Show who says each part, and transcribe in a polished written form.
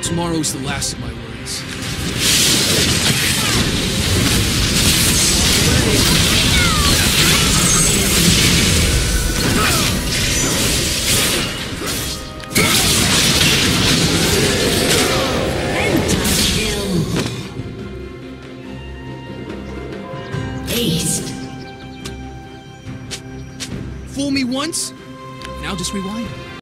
Speaker 1: Tomorrow's the last of my worries.
Speaker 2: Pentakill. Ace.
Speaker 1: Fool me once, now just rewind.